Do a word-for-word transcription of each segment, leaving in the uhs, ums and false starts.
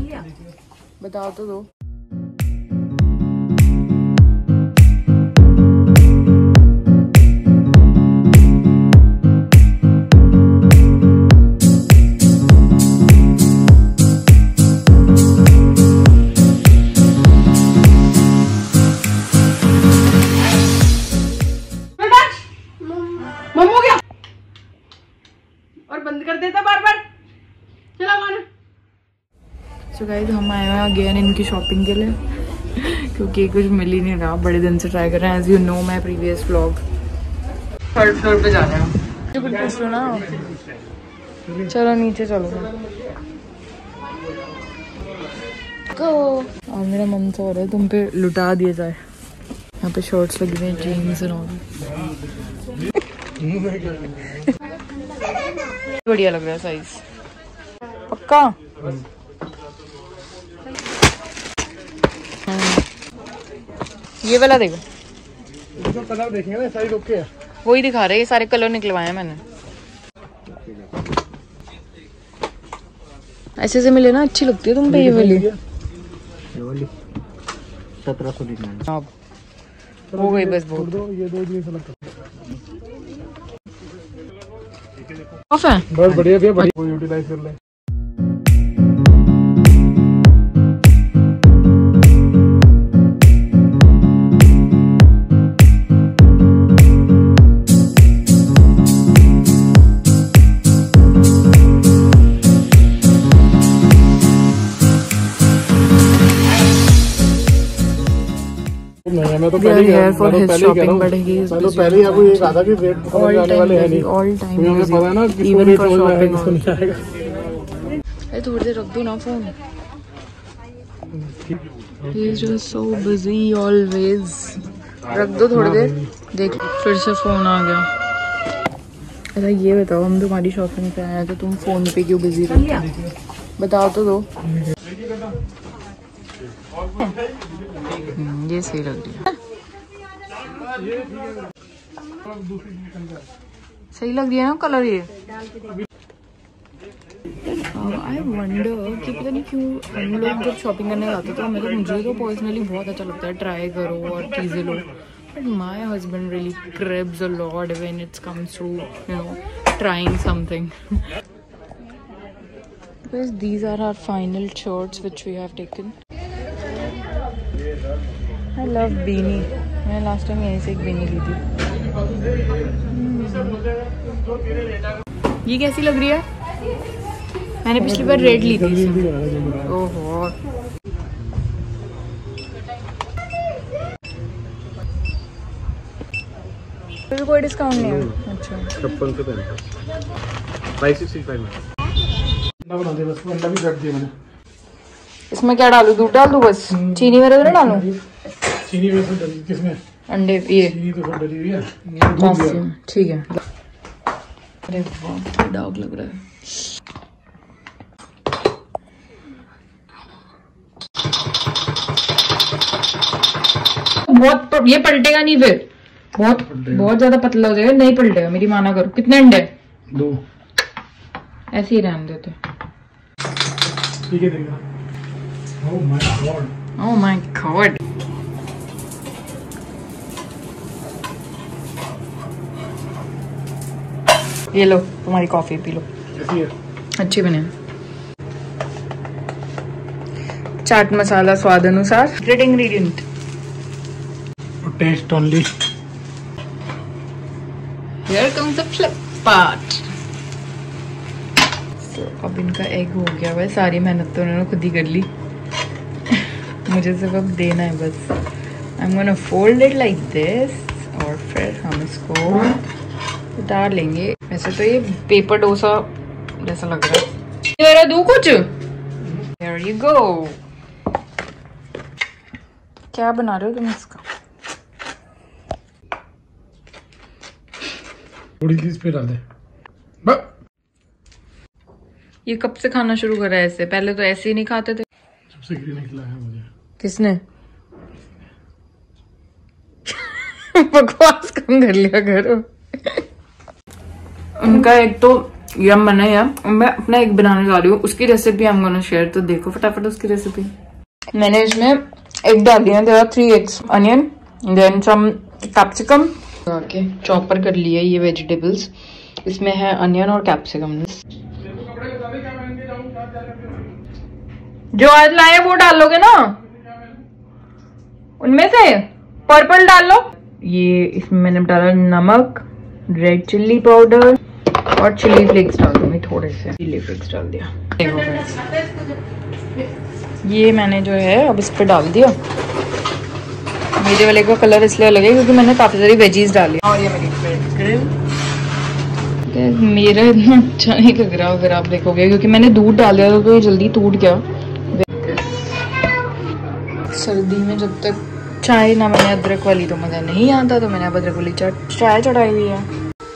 बताओ तो दो। मम्मू क्या और बंद कर देता बार बार। चला गाना। सो गाइस हम आए हैं अगेन इनकी शॉपिंग के लिए क्योंकि कुछ मिल ही नहीं रहा। बड़े दिन से ट्राई कर रहे हैं। As you know my previous vlog. Third floor पे जा रहे हैं। जो कुछ पूछ लो ना। चलो नीचे चलो go। और मेरा मन तो हो रहा है तुम पे लुटा दिया जाए। यहाँ पे शॉर्ट्स लगे हुए हैं, जीन्स एंड ऑल। बढ़िया लग रहा है साइज पक्का। ये वाला देखो। इसमें कलर देखेंगे ना, साइज ओके है। वही दिखा रहे हैं, ये सारे कलर निकलवाए हैं मैंने। ऐसे से मिले ना अच्छी लगती है तुम पे ये वाली। सत्रह सौ निन्यानवे हो गई बस बहुत। दो ये दो दिन सेलेक्ट कर। ऑफ है बस बढ़िया भैया, बढ़िया यूटिलाइज कर ले। मैं तो पहले ही मैं तो पहले ही कह रहा हूं, मैं तो पहले ही आपको ये कहा था कि रेट समझ आने वाले हैं नहीं। ऑल टाइम मुझे पता है ना कि रेट समझ में आएगा किसको नहीं आएगा। अरे थोड़ी देर रख दो ना phone. He is just so busy always। रख दो थोड़ी देर। देख फिर से फोन आ गया। अच्छा ये बताओ, हम तुम्हारी शॉपिंग पे आए हैं तो तुम फोन पे क्यों बिजी रहते हो? बताओ तो दो। ये सही लग रही है। सही लग रही है ना कलर ये। आई वंडर कि पता नहीं क्यों हम लोग जब शॉपिंग करने जाते तो मतलब मुझे तो पर्सनली बहुत अच्छा लगता है ट्राई करो और चीज़ें लो। But my husband really craves a lot when it's comes to you know trying something. Because these are our final shorts which we have taken. I love beanie. मैं लास्ट टाइम यहीं से एक beanie ली थी। ये कैसी लग रही है? मैंने पिछली बार रेड ली थी। ओहो फिर कोई डिस्काउंट नहीं है। अच्छा छप्पन से फाइव सिक्सटी फाइव में बना दे बस। अंडा भी काट दिया मैंने। इसमें क्या डालूं? दूध डाल दूं बस? चीनी वगैरह तो ना डालूं? चीनी वैसे डली किसमें? अंडे ये चीनी तो सब डली हुई है। ठीक है। अरे वाह डार्क लग रहा है। बहुत ये पलटेगा नहीं फिर। बहुत बहुत ज्यादा पतला हो जाएगा। नहीं पलटेगा, मेरी माना करो। कितने अंडे? दो। ऐसे ही रहने देते। ठीक है देखना। Oh my God. Oh my God. ये लो तुम्हारी कॉफी पी लो। कैसी है? अच्छी बने। चाट मसाला स्वाद अनुसार। Secret ingredient. Taste only. Here comes the flip part. So, अब इनका एग हो गया है। सारी मेहनत तो उन्होंने खुद ही कर ली। मुझे सिर्फ अब देना है बस। I'm gonna fold it like this और फिर हम इसको उतार लेंगे। वैसे तो ये पेपर डोसा जैसा लग रहा है। ये दूँ कुछ? There you go. क्या बना रहे हो तुम इसका? थोड़ी सी इस पे डाल दे। ये कब से खाना शुरू करा है ऐसे? पहले तो ऐसे ही नहीं खाते थे। सबसे ग्रीन खिलाया मुझे। किसने? बकवास कम कर लिया करो। उनका एक तो यम बना है। मैं अपना एक बनाने जा रही हूँ, उसकी recipe I am gonna share, तो देखो फटाफट उसकी रेसिपी। मैंने इसमें एग डाल दिया, there are three eggs, onion, then some capsicum, okay chopper कर लिया ये वेजिटेबल्स। इसमें है अनियन और कैप्सिकम। जो आज लाए वो डालोगे ना, उनमें से पर्पल डाल लो। ये इसमें मैंने डाला नमक, रेड चिल्ली पाउडर और चिली फ्लेक्स डाल दूंगी, थोड़े से चिली फ्लेक्स डाल दिया। ये मैंने जो है अब इस पे डाल दिया। मेरे वाले का कलर इसलिए अलग है क्योंकि मैंने काफी सारी वेजीज डाली। और ये मेरी ग्रिल, मेरा इतना अच्छा नहीं लग रहा अगर आप देखोगे, क्योंकि मैंने दूध डाल दिया तो ये जल्दी टूट गया। सर्दी में जब तक चाय ना मैंने अदरक वाली तो मजा नहीं आता, तो मैंने अब अदरक वाली चाय चढ़ाई हुई है।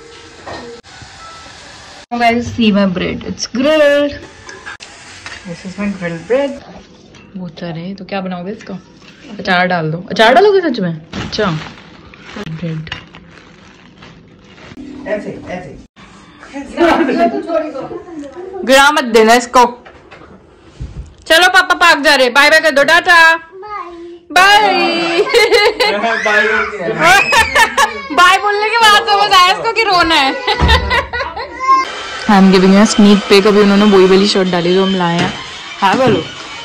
Guys, see my bread. It's grilled. This is my grilled bread. बहुत सारे हैं, तो क्या बनाओगे इसका? अचार डाल दो। अचार डालोगे सच में? अच्छा। ब्रेड। ऐसे ऐसे। गिरा मत देना इसको। चलो पापा पार्क जा रहे, बाय बाय कर दो, टाटा बाय। बाय बोलने के बाद समझ आया इसको कि रोना है। I am giving you a sneak peek. अभी उन्होंने वही वाली शर्ट डाली जो हम लाए हैं। हाँ बोलो,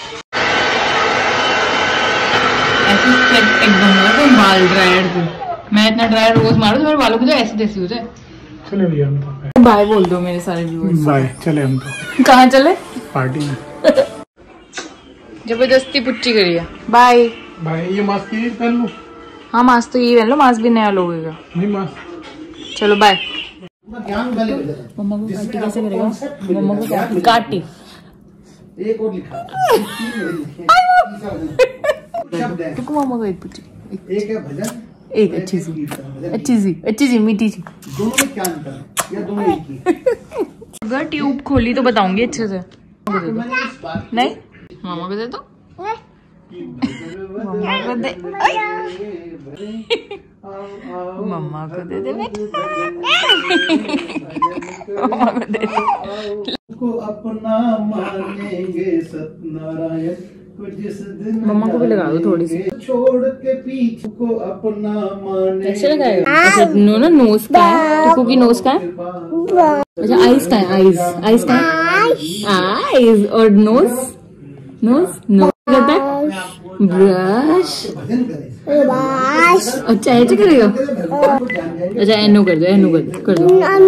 ऐसे एकदम तो बाल ड्रायर को मैं इतना ड्रायर रोज मारू तो मेरे बालों की तो ऐसी तैसी हो जाए। चले भैया हम तो बाय बोल दो मेरे सारे व्यूअर्स। बाय, चले हम तो। कहाँ चले? पार्टी में। जबरदस्ती पुच्ची करी है। Bye bye. ये मास्क ये पहन लो। हाँ मास्क तो ये पहन लो, मास्क भी नया लोगे का। नहीं मास्क। चलो बाय। मम्मा को काटी कैसे करेगा? मम्मा को काटी काटी एक और लिखा। तो मम्मा को एक पुच्ची, एक है भजन, एक अच्छी सी अच्छी सी अच्छी सी मीठी सी। दोनों में क्या अंतर है या दोनों एक ही? अगर ट्यूब खोली तो बताऊंगी अच्छे से। नहीं मामा को दे दो, मम्मा को दे, मम्मा को दे दे बेटा, मम्मा को दे दे। अपना मानेंगे सत्यनारायण, मम्मा को भी लगा दो थोड़ी सी, छोड़ के पीछे को अपना मानेंगे। कैसे लगाएगा? अच्छा नो ना, नोज का है, टुकू की नोज का है। अच्छा आईज का है, आईज आईज का है, आईज और नोज नोज नोज करता है, ब्रश ब्रश। अच्छा ऐसे करेगा? अच्छा एनो कर दो, एनो कर दो कर दो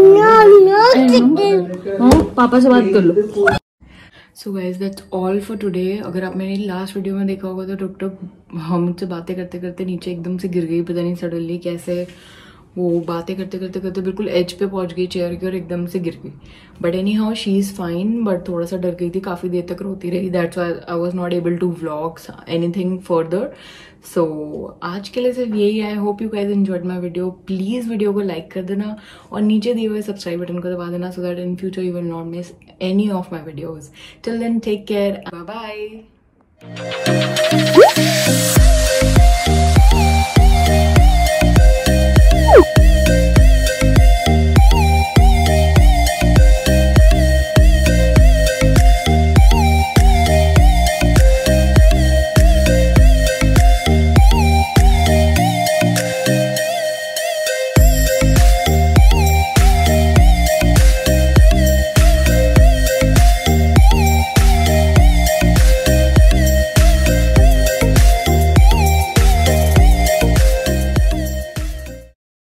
एनो। पापा से बात कर लो। So guys that's all for today. अगर आप मेरी लास्ट वीडियो में देखा होगा तो टुक टुक हम मुझसे बातें करते करते नीचे एकदम से गिर गई, पता नहीं सडनली कैसे वो बातें करते करते करते बिल्कुल एज पे पहुंच गई चेयर की और एकदम से गिर गई। But anyhow she is fine, but थोड़ा सा डर गई थी, काफ़ी देर तक रोती रही। That's why I was not able to vlog anything further. So आज के लिए सिर्फ यही है। I hope you guys enjoyed my video. Please video को लाइक कर देना और नीचे दिए हुए सब्सक्राइब बटन को दबा देना, so that in future you will not miss any of my videos. Till then take care, bye bye.